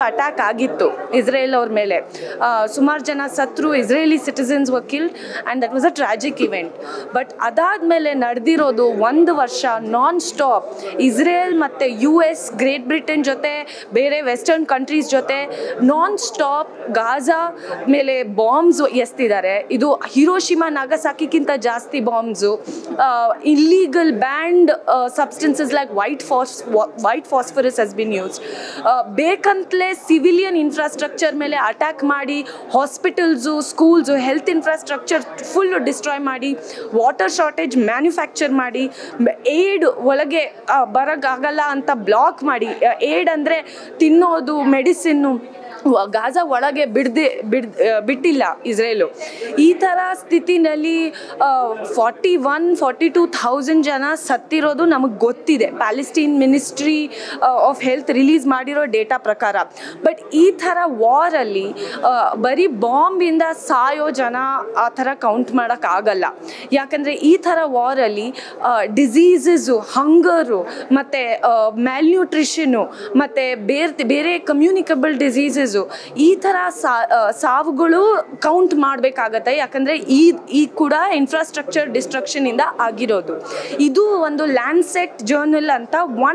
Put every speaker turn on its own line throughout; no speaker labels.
Attack ಆಗಿತ್ತು Israel ಅವ್ರ ಮೇಲೆ. ಸುಮಾರು ಜನ ಸತ್ರು, Israeli citizens were killed and that was a tragic event. But ಅದಾದಮೇಲೆ ನಡೆದಿರೋದು 1 ವರ್ಷ ನಾನ್ ಸ್ಟಾಪ್ ಇಸ್ರೇಲ್ ಮತ್ತು US, ಗ್ರೇಟ್ ಬ್ರಿಟನ್ ಜೊತೆ, ಬೇರೆ ವೆಸ್ಟರ್ನ್ ಕಂಟ್ರೀಸ್ ಜೊತೆ ನಾನ್ ಸ್ಟಾಪ್ ಗಾಜಾ ಮೇಲೆ ಬಾಂಬ್ಸ್ ಎಸ್ತಿದ್ದಾರೆ. ಇದು ಹಿರೋಶಿಮಾ ನಾಗಸಾಕಿಗಿಂತ ಜಾಸ್ತಿ bombs. Illegal banned substances like white phosphorus has been used. ಬೇಕಂತಲೇ ಸಿವಿಲಿಯನ್ ಇನ್ಫ್ರಾಸ್ಟ್ರಕ್ಚರ್ ಮೇಲೆ ಅಟ್ಯಾಕ್ ಮಾಡಿ hospitals, schools, health infrastructure full destroy ಮಾಡಿ, ವಾಟರ್ ಶಾರ್ಟೇಜ್ ಮ್ಯಾನುಫ್ಯಾಕ್ಚರ್ ಮಾಡಿ, ಏಡ್ ಒಳಗೆ ಬರೋಕ್ಕಾಗಲ್ಲ ಅಂತ ಬ್ಲಾಕ್ ಮಾಡಿ, ಏಡ್ ಅಂದರೆ ತಿನ್ನೋದು, ಮೆಡಿಸಿನ್ನು ಗಾಜಾ ಒಳಗೆ ಬಿಟ್ಟಿಲ್ಲ ಇಸ್ರೇಲು. ಈ ಥರ ಸ್ಥಿತಿನಲ್ಲಿ 41-42,000 ಜನ ಸತ್ತಿರೋದು ನಮಗೆ ಗೊತ್ತಿದೆ, Palestine ministry of health release ಮಾಡಿರೋ ಡೇಟಾ ಪ್ರಕಾರ. ಬಟ್ ಈ ಥರ ವಾರಲ್ಲಿ ಬರೀ ಬಾಂಬಿಂದ ಸಾಯೋ ಜನ ಆ ಥರ ಕೌಂಟ್ ಮಾಡೋಕ್ಕಾಗಲ್ಲ. ಯಾಕಂದರೆ ಈ ಥರ ವಾರಲ್ಲಿ ಡಿಸೀಸಸ್ಸು, ಹಂಗರು ಮತ್ತು ಮ್ಯಾಲ್ನ್ಯೂಟ್ರಿಷನ್ನು ಮತ್ತು ಬೇರೆ ಕಮ್ಯುನಿಕಬಲ್ ಡಿಸೀಸಸ್ಸು, ಈ ಥರ ಸಾವುಗಳು ಕೌಂಟ್ ಮಾಡಬೇಕಾಗತ್ತೆ. ಯಾಕಂದರೆ ಈ ಕೂಡ ಇನ್ಫ್ರಾಸ್ಟ್ರಕ್ಚರ್ ಡಿಸ್ಟ್ರಕ್ಷನಿಂದ ಆಗಿರೋದು. ಇದು ಒಂದು ಲ್ಯಾನ್ಸೆಟ್ ಜರ್ನಲ್ ಅಂತ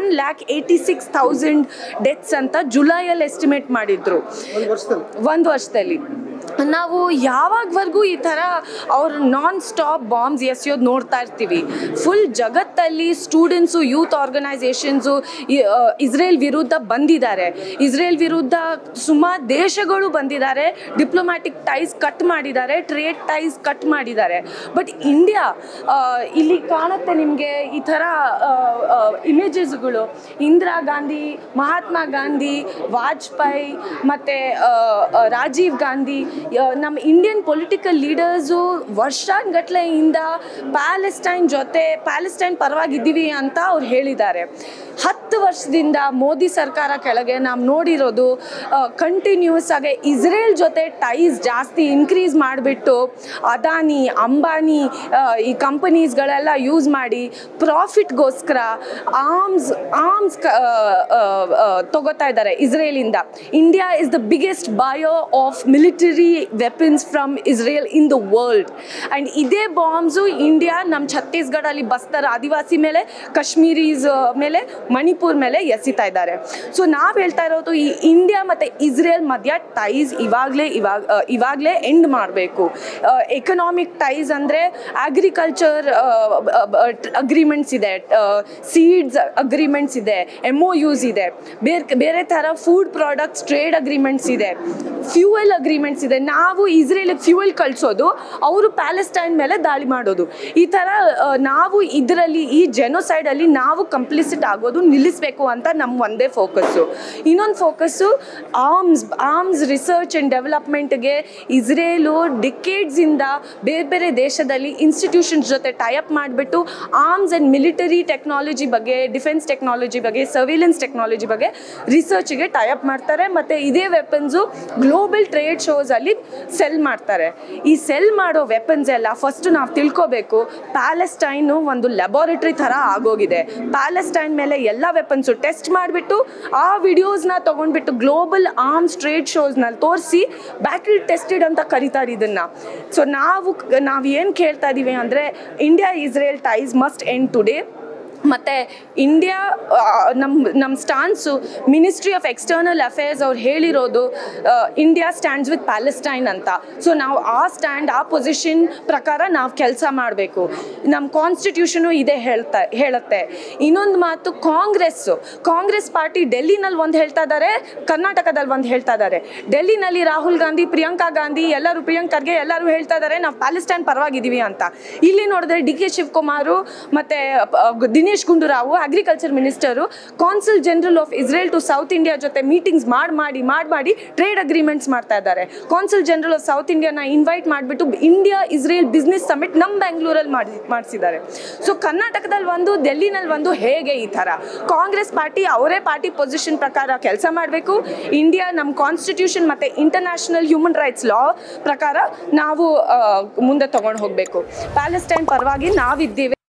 186,000 ಡೆತ್ಸ್ ಅಂತ ಜುಲೈಯಲ್ಲಿ ಎಸ್ಟಿಮೇಟ್ ಮಾಡಿದ್ರು ಒಂದು ವರ್ಷದಲ್ಲಿ. ನಾವು ಯಾವಾಗವರೆಗೂ ಈ ಥರ ಅವ್ರು ನಾನ್ ಸ್ಟಾಪ್ ಬಾಂಬ್ಸ್ ಎಸೆಯೋದು ನೋಡ್ತಾ ಇರ್ತೀವಿ. ಫುಲ್ ಜಗತ್ತಲ್ಲಿ ಸ್ಟೂಡೆಂಟ್ಸು, ಯೂತ್ ಆರ್ಗನೈಸೇಷನ್ಸು ಇಸ್ರೇಲ್ ವಿರುದ್ಧ ಬಂದಿದ್ದಾರೆ. ಇಸ್ರೇಲ್ ವಿರುದ್ಧ ಸುಮಾರು ದೇಶಗಳು ಬಂದಿದ್ದಾರೆ, ಡಿಪ್ಲೊಮ್ಯಾಟಿಕ್ ಟೈಸ್ ಕಟ್ ಮಾಡಿದ್ದಾರೆ, ಟ್ರೇಡ್ ಟೈಸ್ ಕಟ್ ಮಾಡಿದ್ದಾರೆ. ಬಟ್ ಇಂಡಿಯಾ, ಇಲ್ಲಿ ಕಾಣುತ್ತೆ ನಿಮಗೆ ಈ ಥರ ಇಮೇಜಸ್ಗಳು, ಇಂದಿರಾ ಗಾಂಧಿ, ಮಹಾತ್ಮ ಗಾಂಧಿ, ವಾಜಪೇಯಿ ಮತ್ತು ರಾಜೀವ್ ಗಾಂಧಿ, ನಮ್ಮ ಇಂಡಿಯನ್ ಪೊಲಿಟಿಕಲ್ ಲೀಡರ್ಸು ವರ್ಷಗಟ್ಟಲೆಯಿಂದ ಪ್ಯಾಲೆಸ್ಟೈನ್ ಪರವಾಗಿದ್ದೀವಿ ಅಂತ ಅವ್ರು ಹೇಳಿದ್ದಾರೆ. 10 ವರ್ಷದಿಂದ ಮೋದಿ ಸರ್ಕಾರ ಕೆಳಗೆ ನಾವು ನೋಡಿರೋದು ಕಂಟಿನ್ಯೂಸ್ ಆಗಿ ಇಸ್ರೇಲ್ ಜೊತೆ ಟೈಸ್ ಜಾಸ್ತಿ ಇನ್ಕ್ರೀಸ್ ಮಾಡಿಬಿಟ್ಟು ಅದಾನಿ, ಅಂಬಾನಿ ಈ ಕಂಪನೀಸ್ಗಳೆಲ್ಲ ಯೂಸ್ ಮಾಡಿ ಪ್ರಾಫಿಟ್ಗೋಸ್ಕರ ಆರ್ಮ್ಸ್ ತಗೋತಾ ಇದ್ದಾರೆ ಇಸ್ರೇಲಿಂದ. India is the biggest buyer of military weapons from Israel in the world. And ಇದೇ ಬಾಂಬ್ಸು ಇಂಡಿಯಾ ನಮ್ಮ ಛತ್ತೀಸ್ಗಢಲ್ಲಿ ಬಸ್ತರ ಆದಿವಾಸಿ ಮೇಲೆ, ಕಾಶ್ಮೀರೀಸ್ ಮೇಲೆ, ಮಣಿಪುರ್ ಮೇಲೆ ಎಸಿತಾ ಇದ್ದಾರೆ. ಸೊ ನಾವು ಹೇಳ್ತಾ ಇರೋದು ಈ ಇಂಡಿಯಾ ಮತ್ತು ಇಸ್ರೇಲ್ ಮಧ್ಯ ಟೈಸ್ ಇವಾಗಲೇ ಎಂಡ್ ಮಾಡಬೇಕು. ಎಕನಾಮಿಕ್ ಟೈಸ್ ಅಂದರೆ ಅಗ್ರಿಕಲ್ಚರ್ ಅಗ್ರಿಮೆಂಟ್ಸ್ ಇದೆ, ಸೀಡ್ಸ್ ಅಗ್ರಿಮೆಂಟ್ಸ್ ಇದೆ, MOUs ಇದೆ, ಬೇರೆ ಥರ ಫುಡ್ ಪ್ರಾಡಕ್ಟ್ಸ್ ಟ್ರೇಡ್ ಅಗ್ರಿಮೆಂಟ್ಸ್ ಇದೆ, ಫ್ಯೂಯಲ್ ಅಗ್ರಿಮೆಂಟ್ಸ್ ಇದೆ. ನಾವು ಇಸ್ರೇಲಿಗೆ ಫ್ಯೂಯಲ್ ಕಳಿಸೋದು, ಅವರು ಪ್ಯಾಲೆಸ್ಟೈನ್ ಮೇಲೆ ದಾಳಿ ಮಾಡೋದು. ಈ ಥರ ನಾವು ಇದರಲ್ಲಿ ಈ ಜೆನೋಸೈಡಲ್ಲಿ ನಾವು ಕಂಪ್ಲಿಸಿಟ್ ಆಗೋದು ನಿಲ್ಲಿಸಬೇಕು ಅಂತ ನಮ್ಮ ಒಂದೇ ಫೋಕಸ್ಸು. ಇನ್ನೊಂದು ಫೋಕಸ್ಸು ಆರ್ಮ್ಸ್ ರಿಸರ್ಚ್ ಆ್ಯಂಡ್ ಡೆವಲಪ್ಮೆಂಟ್ಗೆ ಇಸ್ರೇಲು ಡಿಕೇಡ್ಸಿಂದ ಬೇರೆ ದೇಶದಲ್ಲಿ ಇನ್ಸ್ಟಿಟ್ಯೂಷನ್ಸ್ ಜೊತೆ ಟೈಅಪ್ ಮಾಡಿಬಿಟ್ಟು ಆರ್ಮ್ಸ್ ಆ್ಯಂಡ್ ಮಿಲಿಟರಿ ಟೆಕ್ನಾಲಜಿ ಬಗ್ಗೆ, ಡಿಫೆನ್ಸ್ ಟೆಕ್ನಾಲಜಿ ಬಗ್ಗೆ, ಸರ್ವಿಲೆನ್ಸ್ ಟೆಕ್ನಾಲಜಿ ಬಗ್ಗೆ ರಿಸರ್ಚ್ಗೆ ಟೈಅಪ್ ಮಾಡ್ತಾರೆ. ಮತ್ತು ಇದೇ ವೆಪನ್ಸು ಗ್ಲೋಬಲ್ ಟ್ರೇಡ್ ಶೋಸಲ್ಲಿ ಸೆಲ್ ಮಾಡ್ತಾರೆ. ಈ ಸೆಲ್ ಮಾಡೋ ವೆಪನ್ಸ್ ಎಲ್ಲ ಫಸ್ಟ್ ನಾವು ತಿಳ್ಕೋಬೇಕು, ಪ್ಯಾಲೆಸ್ಟೈನು ಒಂದು ಲ್ಯಾಬೋರೇಟರಿ ಥರ ಆಗೋಗಿದೆ. ಪ್ಯಾಲೆಸ್ಟೈನ್ ಮೇಲೆ ಎಲ್ಲ ವೆಪನ್ಸು ಟೆಸ್ಟ್ ಮಾಡಿಬಿಟ್ಟು ಆ ವಿಡಿಯೋಸ್ನ ತೊಗೊಂಡ್ಬಿಟ್ಟು ಗ್ಲೋಬಲ್ ಆರ್ಮ್ಸ್ ಟ್ರೇಡ್ ಶೋಸ್ನಲ್ಲಿ ತೋರಿಸಿ ಬ್ಯಾಟರಿ ಟೆಸ್ಟೆಡ್ ಅಂತ ಕರೀತಾರೆ ಇದನ್ನು. ಸೊ ನಾವು ಏನು ಕೇಳ್ತಾ ಇದ್ದೀವಿ ಅಂದರೆ India Israel ties must end today. ಮತ್ತು ಇಂಡಿಯಾ ನಮ್ಮ stance ministry of external affairs ಅವ್ರು ಹೇಳಿರೋದು ಇಂಡಿಯಾ ಸ್ಟ್ಯಾಂಡ್ಸ್ ವಿತ್ ಪ್ಯಾಲೆಸ್ಟೈನ್ ಅಂತ. ಸೊ ನಾವು ಆ ಪೊಸಿಷನ್ ಪ್ರಕಾರ ನಾವು ಕೆಲಸ ಮಾಡಬೇಕು. ನಮ್ಮ ಕಾನ್ಸ್ಟಿಟ್ಯೂಷನು ಇದೇ ಹೇಳುತ್ತೆ. ಇನ್ನೊಂದು ಮಾತು, ಕಾಂಗ್ರೆಸ್ ಪಾರ್ಟಿ ಡೆಲ್ಲಿನಲ್ಲಿ ಒಂದು ಹೇಳ್ತಾ ಇದ್ದಾರೆ, ಕರ್ನಾಟಕದಲ್ಲಿ ಒಂದು ಹೇಳ್ತಾ ಇದ್ದಾರೆ. ಡೆಲ್ಲಿನಲ್ಲಿ ರಾಹುಲ್ ಗಾಂಧಿ, ಪ್ರಿಯಾಂಕಾ ಗಾಂಧಿ ಪ್ರಿಯಾಂಕ್ ಖರ್ಗೆ ಎಲ್ಲರೂ ಹೇಳ್ತಾ ಇದ್ದಾರೆ ನಾವು ಪ್ಯಾಲೆಸ್ಟೈನ್ ಪರವಾಗಿದ್ದೀವಿ ಅಂತ. ಇಲ್ಲಿ ನೋಡಿದ್ರೆ DK ಶಿವಕುಮಾರು ಮತ್ತು Dinesh Gundu Rao agriculture minister consul general of Israel to South India ಜೊತೆ ಮೀಟಿಂಗ್ಸ್ ಮಾಡಿ ಟ್ರೇಡ್ ಅಗ್ರಿಮೆಂಟ್ಸ್ ಮಾಡ್ತಾ ಇದ್ದಾರೆ. ಕಾನ್ಸಲ್ ಜನರಲ್ ಆಫ್ ಸೌತ್ ಇಂಡಿಯಾನ ಇನ್ವೈಟ್ ಮಾಡಿಬಿಟ್ಟು ಇಂಡಿಯಾ ಇಸ್ರೇಲ್ ಬಿಸ್ನೆಸ್ ಸಮಿಟ್ ನಮ್ಮ ಬೆಂಗಳೂರಲ್ಲಿ ಮಾಡಿಸಿದ್ದಾರೆ. ಸೊ ಕರ್ನಾಟಕದಲ್ಲಿ ಒಂದು, ಡೆಲ್ಲಿನಲ್ಲಿ ಒಂದು, ಹೇಗೆ ಈ ಥರ ಕಾಂಗ್ರೆಸ್ ಪಾರ್ಟಿ ಅವರೇ ಪಾರ್ಟಿ ಪೊಸಿಷನ್ ಪ್ರಕಾರ ಕೆಲಸ ಮಾಡಬೇಕು. ಇಂಡಿಯಾ ನಮ್ಮ ಕಾನ್ಸ್ಟಿಟ್ಯೂಷನ್ ಮತ್ತು ಇಂಟರ್ನ್ಯಾಷನಲ್ ಹ್ಯೂಮನ್ ರೈಟ್ಸ್ ಲಾ ಪ್ರಕಾರ ನಾವು ಮುಂದೆ ತಗೊಂಡು ಹೋಗಬೇಕು. ಪ್ಯಾಲೆಸ್ಟೈನ್ ಪರವಾಗಿ ನಾವಿದ್ದೀವಿ.